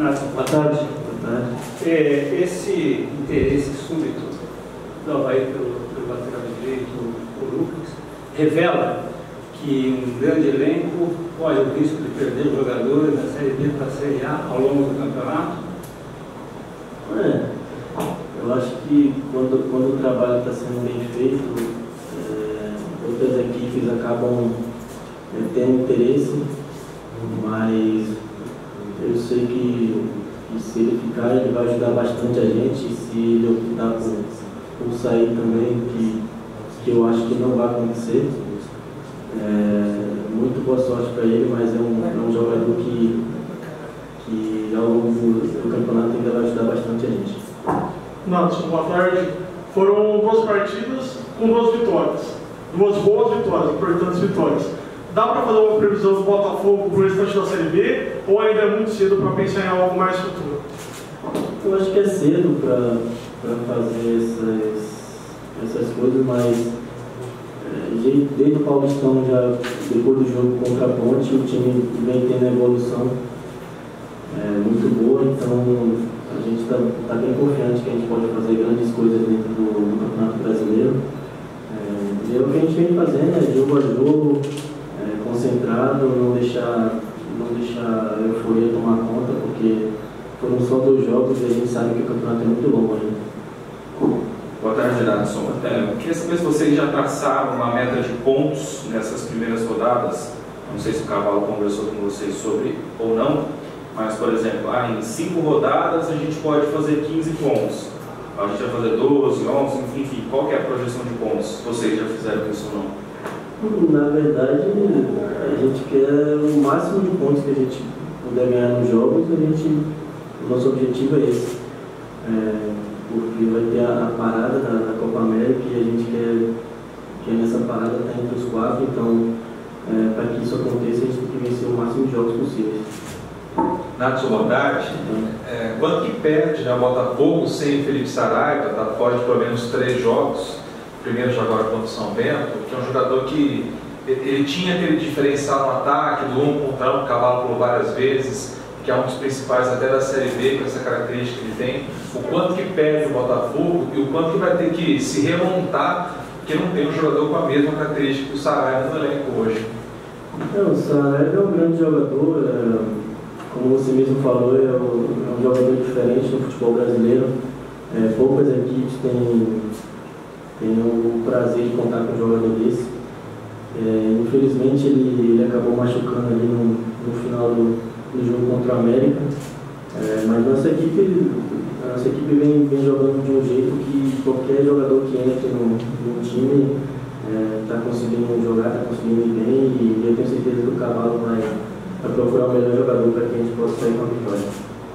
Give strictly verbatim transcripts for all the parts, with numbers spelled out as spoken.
Boa tarde. Boa tarde. É, esse interesse súbito do Avaí pelo, pelo lateral direito, o Lucas, revela que um grande elenco corre o risco de perder jogadores da Série B para a Série A ao longo do campeonato? É, eu acho que quando, quando o trabalho está sendo bem feito, é, outras equipes acabam é, tendo interesse, mas eu sei que, que se ele ficar, ele vai ajudar bastante a gente. Se ele optar por, por sair também, que, que eu acho que não vai acontecer. É, muito boa sorte para ele, mas é um, é um jogador que, que ao longo do, do campeonato ainda vai ajudar bastante a gente. Natson, boa tarde. Foram duas partidas com duas vitórias. Duas boas vitórias, importantes vitórias. Dá para fazer uma previsão do Botafogo para o restante da Série B ou ainda é muito cedo para pensar em algo mais futuro? Eu acho que é cedo para fazer essas, essas coisas, mas é, desde o Paulistão, já, depois do jogo contra a Ponte, o time vem tendo evolução é, muito boa, então a gente está tá bem confiante que a gente pode fazer grandes coisas dentro do, do Campeonato Brasileiro. É, e é o que a gente vem fazendo, é jogo a jogo, é, concentrado, não deixar, não deixar a euforia tomar conta, porque foram só dois jogos e a gente sabe que o campeonato é muito longo ainda. Boa tarde, Natson. É, eu queria saber se vocês já traçaram uma meta de pontos nessas primeiras rodadas. Não sei se o Cavalo conversou com vocês sobre ou não, mas, por exemplo, ah, em cinco rodadas a gente pode fazer quinze pontos. A gente vai fazer doze, onze, enfim, qual que é a projeção de pontos? Vocês já fizeram isso ou não? Na verdade, a gente quer o máximo de pontos que a gente puder ganhar nos jogos. A gente, o nosso objetivo é esse. É, porque vai ter a, a parada da, da Copa América e a gente quer, quer nessa parada estar entre os quatro. Então, é, para que isso aconteça, a gente tem que vencer o máximo de jogos possíveis. Natson, boa tarde. É, quanto que perde, né, o Botafogo sem Felipe Saraiva, está fora de pelo menos três jogos, primeiro já agora contra o São Bento, que é um jogador que ele tinha aquele diferencial no ataque, do um contra um, Cavalo por várias vezes, que é um dos principais até da Série B, com essa característica que ele tem. O quanto que perde o Botafogo e o quanto que vai ter que se remontar, porque não tem um jogador com a mesma característica que o Saraiva no elenco hoje. É, o Saraiva é um grande jogador, é... Como você mesmo falou, é um jogador diferente no futebol brasileiro. É, poucas equipes têm, têm o prazer de contar com um jogador desse. É, infelizmente, ele, ele acabou machucando ali no, no final do, do jogo contra o América. É, mas nossa equipe, a nossa equipe vem, vem jogando de um jeito que qualquer jogador que entre no, no time está é, conseguindo jogar, está conseguindo ir bem. E eu tenho certeza que o Cavalo vai... para procurar o melhor jogador para que a gente possa sair com a vitória.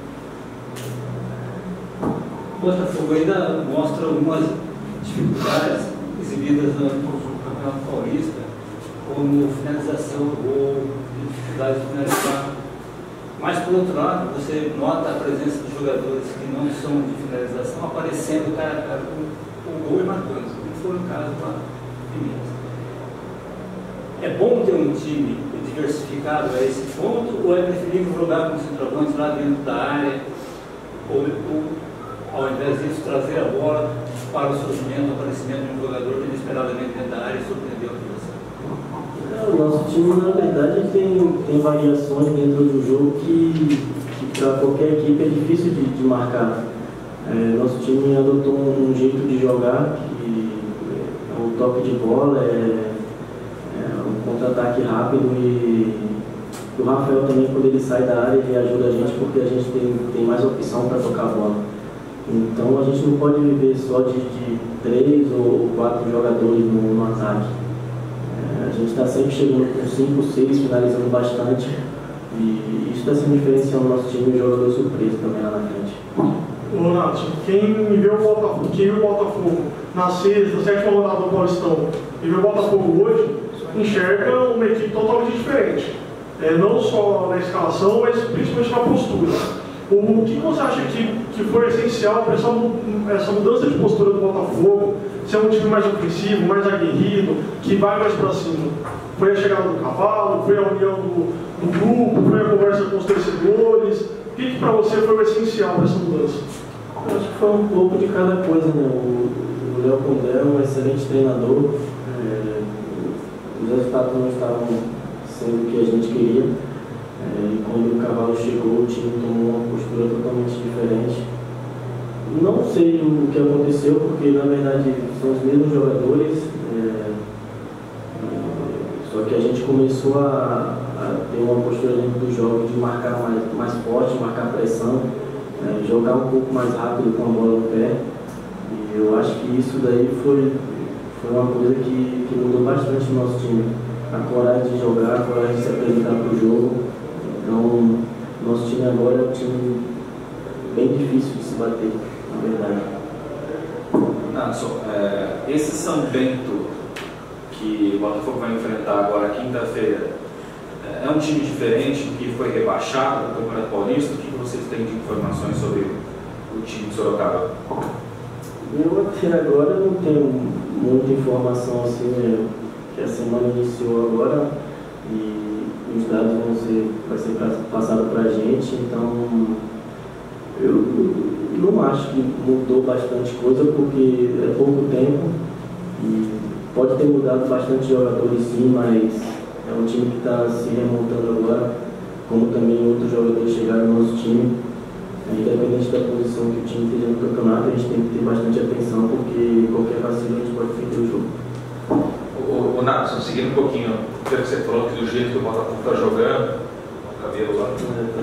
O Botafogo ainda mostra algumas dificuldades exibidas no Campeonato Paulista, como finalização do gol, dificuldade de finalizar. Mas, por outro lado, você nota a presença de jogadores que não são de finalização aparecendo cara a cara com o gol e marcando, como foi o caso lá em Minas. É bom ter um time diversificado a esse ponto, ou é preferível jogar com centroavantes lá dentro da área, ou, ou ao invés disso trazer a bola para o surgimento, o aparecimento de um jogador que inesperadamente dentro da área e surpreendeu a adversário? É, o nosso time, na verdade, tem, tem variações dentro do jogo que, que para qualquer equipe é difícil de, de marcar. É, nosso time adotou um, um jeito de jogar que é um toque de bola, é contra-ataque rápido, e o Rafael também, quando ele sai da área, ele ajuda a gente porque a gente tem, tem mais opção para tocar a bola. Então a gente não pode viver só de, de três ou quatro jogadores no, no ataque. É, a gente está sempre chegando com cinco, seis, finalizando bastante, e isso está sendo diferenciando o nosso time e o jogador surpresa também lá na frente. Ô Natson, quem viu o Botafogo, quem viu o Botafogo na sexta, sétima rodada do Paulistão e viu o Botafogo hoje, enxerga uma equipe totalmente diferente. É, não só na escalação, mas principalmente na postura. O que você acha que, que foi essencial para essa, essa mudança de postura do Botafogo? Ser um time mais ofensivo, mais aguerrido, que vai mais para cima? Foi a chegada do Cavalo? Foi a união do, do grupo? Foi a conversa com os torcedores? que, que para você foi o essencial dessa mudança? Eu acho que foi um pouco de cada coisa, né? O, o Léo Condé é um excelente treinador, é, os resultados não estavam sendo o que a gente queria, é, e quando o Cavalo chegou, o time tomou uma postura totalmente diferente. Não sei o que aconteceu, porque na verdade são os mesmos jogadores, é, só que a gente começou a, a ter uma postura dentro do jogo de marcar mais, mais forte, marcar pressão, é, jogar um pouco mais rápido com a bola no pé. E eu acho que isso daí foi, foi uma coisa que, que mudou bastante no nosso time. A coragem de jogar, a coragem de se apresentar para o jogo. Então, nosso time agora é um time bem difícil de se bater, na verdade. Natson, é, esse São Bento que o Botafogo vai enfrentar agora quinta-feira, é um time diferente do que foi rebaixado no Campeonato Paulista? O que vocês têm de informações sobre o time de Sorocaba? Eu até agora não tenho muita informação assim, né, que a semana iniciou agora e os dados vão ser, vai ser passado para a gente, então eu não acho que mudou bastante coisa porque é pouco tempo e pode ter mudado bastante jogadores sim, mas é um time que está se remontando agora, como também outros jogadores chegaram no nosso time. Independente da posição que o time esteja no campeonato, a gente tem que ter bastante atenção, porque qualquer vacilo a gente pode perder o jogo. O, o Natson, seguindo um pouquinho, pelo que você falou, que do jeito que o Botafogo está jogando, o cabelo lá,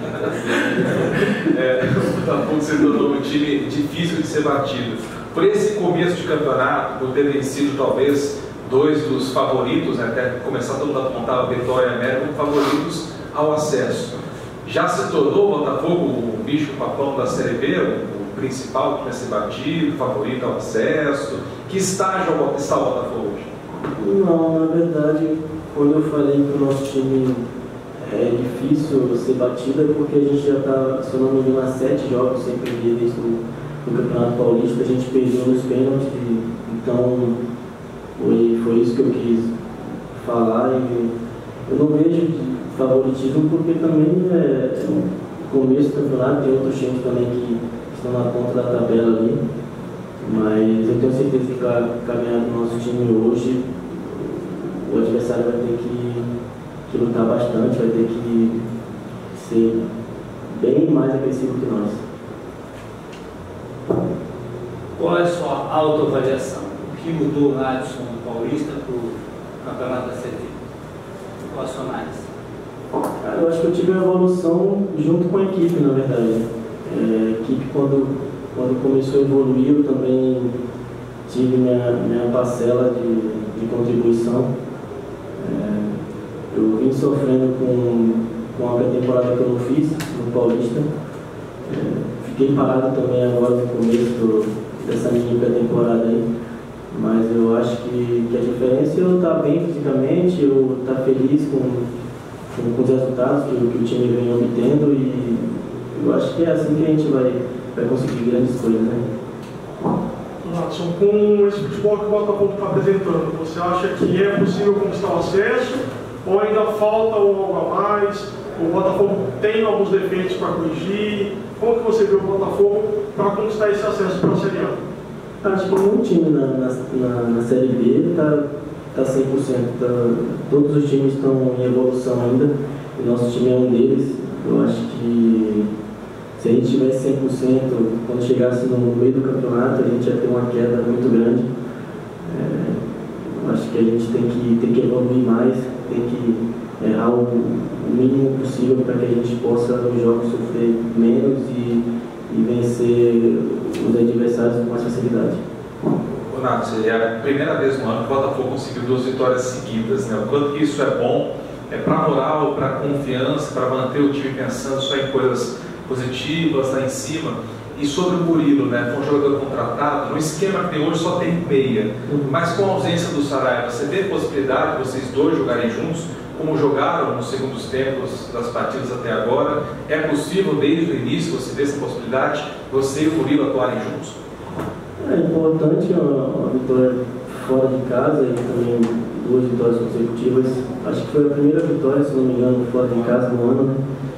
é, o Botafogo se tornou um time difícil de ser batido. Por esse começo de campeonato, por ter vencido talvez dois dos favoritos, né, até começar todo mundo a apontar a Vitória e a América como favoritos ao acesso. Já se tornou o Botafogo o bicho papão da Série B, o principal que vai ser batido, favorito ao acesso? Que estágio está o Botafogo hoje? Não, na verdade, quando eu falei que o nosso time é difícil ser batido, é porque a gente já está, se eu não me engano, há sete jogos sem perder desde o Campeonato Paulista, a gente perdeu nos pênaltis, então foi, foi isso que eu quis falar. E eu não vejo favoritismo porque também é, é um começo do campeonato, tem outros times também que estão na ponta da tabela ali, mas eu tenho certeza que para caminhar no nosso time hoje, o adversário vai ter que, que lutar bastante, vai ter que ser bem mais agressivo que nós. Qual é a sua autoavaliação? O que mudou o Natson Paulista para o Campeonato da Série B? Qual a sua análise? Cara, eu acho que eu tive uma evolução junto com a equipe, na verdade. É, a equipe, quando, quando começou a evoluir, eu também tive minha, minha parcela de, de contribuição. É, eu vim sofrendo com, com a pré-temporada que eu não fiz no Paulista. É, fiquei parado também agora no começo do, dessa minha pré-temporada aí. Mas eu acho que, que a diferença é eu estar bem fisicamente, eu estar feliz com, com, com os resultados que, que o time vem obtendo, e eu acho que é assim que a gente vai, vai conseguir grandes coisas, né? Natson, com esse futebol que o Botafogo está apresentando, você acha que é possível conquistar o acesso ou ainda falta algo a mais? O Botafogo tem alguns defeitos para corrigir? Como que você vê o Botafogo para conquistar esse acesso para a Série A? Acho que nenhum time na, na, na, na Série B está tá cem por cento. Tá, todos os times estão em evolução ainda. O nosso time é um deles. Eu acho que se a gente tivesse cem por cento, quando chegasse no meio do campeonato, a gente ia ter uma queda muito grande. É, eu acho que a gente tem que, tem que evoluir mais, tem que errar o, o mínimo possível para que a gente possa, nos jogos, sofrer menos e, e vencer os adversários com mais facilidade. O Natson, é a primeira vez no ano que o Botafogo conseguiu duas vitórias seguidas, né? O quanto que isso é bom, é para moral, para confiança, para manter o time pensando só em coisas positivas lá em cima. E sobre o Murilo, né? Foi um jogador contratado, no esquema que tem hoje só tem meia, mas com a ausência do Saraiva, você vê a possibilidade de vocês dois jogarem juntos, como jogaram nos segundos tempos das partidas até agora? É possível, desde o início, você vê essa possibilidade, você e o Murilo atuarem juntos? É importante uma, uma vitória fora de casa e também duas vitórias consecutivas. Acho que foi a primeira vitória, se não me engano, fora de casa no ano, né?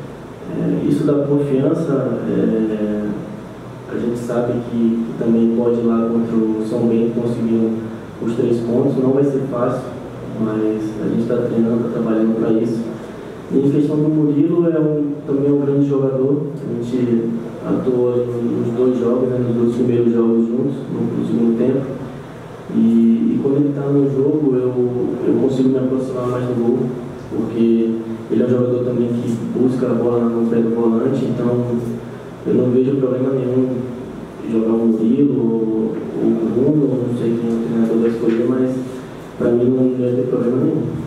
É, isso dá confiança. É, a gente sabe que, que também pode ir lá contra o São Bento conseguir os três pontos. Não vai ser fácil, mas a gente está treinando, está trabalhando para isso. E em questão do Murilo, é um, também é um grande jogador. A gente atuou nos dois jogos, né, nos dois primeiros jogos juntos, no, no segundo tempo. E, e quando ele está no jogo, eu, eu consigo me aproximar mais do gol, porque ele é um jogador também que busca a bola no pé do volante, então eu não vejo problema nenhum jogar o Murilo ou o Bruno, não sei quem é o treinador vai escolher, mas para mim não deve ter problema nenhum.